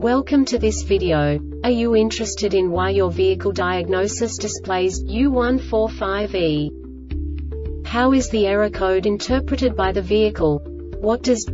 Welcome to this video. Are you interested in why your vehicle diagnosis displays U145E? How is the error code interpreted by the vehicle? What does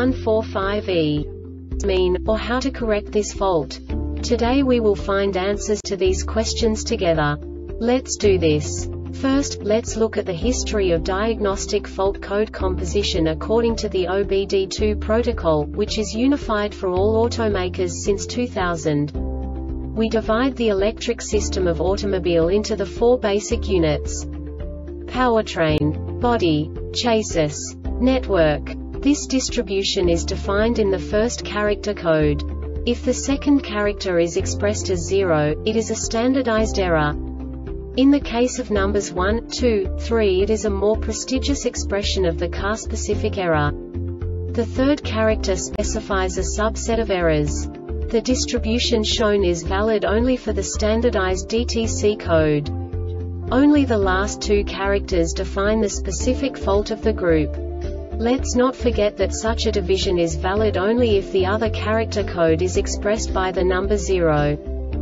U145E mean, or how to correct this fault? Today we will find answers to these questions together. Let's do this. First, let's look at the history of diagnostic fault code composition according to the OBD2 protocol, which is unified for all automakers since 2000. We divide the electric system of automobile into the four basic units: powertrain, body, chassis, network. This distribution is defined in the first character code. If the second character is expressed as 0, it is a standardized error. In the case of numbers 1, 2, 3, it is a more prestigious expression of the car-specific error. The third character specifies a subset of errors. The distribution shown is valid only for the standardized DTC code. Only the last two characters define the specific fault of the group. Let's not forget that such a division is valid only if the other character code is expressed by the number 0.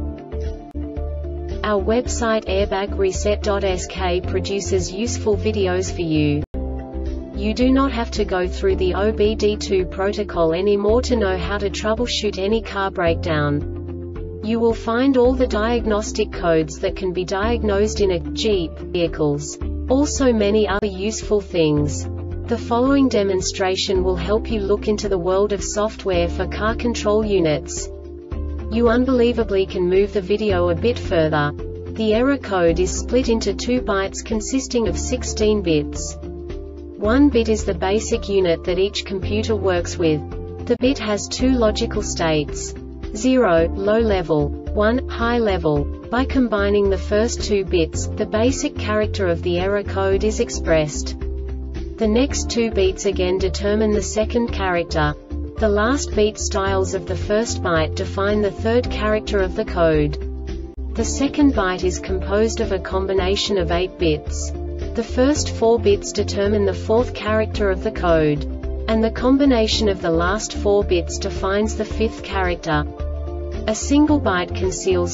Our website airbagreset.sk produces useful videos for you. You do not have to go through the OBD2 protocol anymore to know how to troubleshoot any car breakdown. You will find all the diagnostic codes that can be diagnosed in a Jeep vehicles. Also many other useful things. The following demonstration will help you look into the world of software for car control units. You unbelievably can move the video a bit further. The error code is split into 2 bytes consisting of 16 bits. 1 bit is the basic unit that each computer works with. The bit has 2 logical states: 0, low level, 1, high level. By combining the first 2 bits, the basic character of the error code is expressed. The next 2 beats again determine the second character. The last beat styles of the first byte define the third character of the code. The second byte is composed of a combination of 8 bits. The first 4 bits determine the fourth character of the code. And the combination of the last 4 bits defines the fifth character. A single byte conceals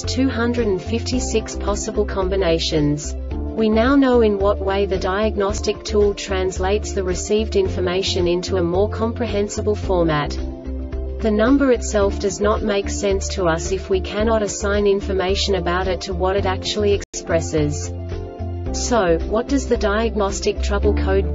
256 possible combinations. We now know in what way the diagnostic tool translates the received information into a more comprehensible format. The number itself does not make sense to us if we cannot assign information about it to what it actually expresses. So, what does the diagnostic trouble code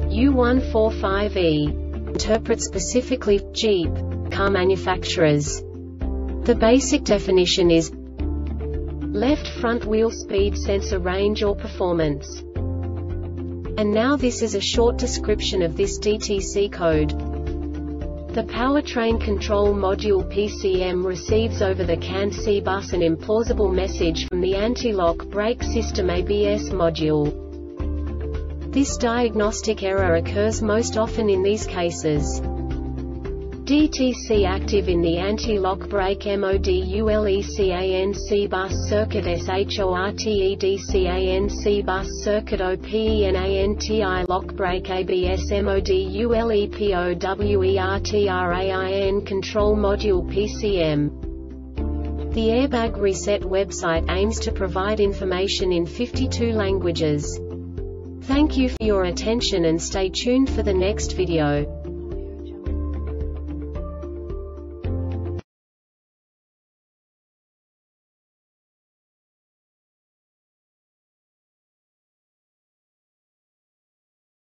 U145E interpret specifically for Jeep car manufacturers? The basic definition is left front wheel speed sensor range or performance. And now this is a short description of this DTC code. The powertrain control module PCM receives over the CAN C bus an implausible message from the anti-lock brake system ABS module. This diagnostic error occurs most often in these cases: DTC active in the anti-lock brake MODULECAN C bus circuit SHORTEDCAN C bus circuit OPENANTI lock brake ABS MODULEPOWERTRAIN control module PCM. The Airbag Reset website aims to provide information in 52 languages. Thank you for your attention and stay tuned for the next video.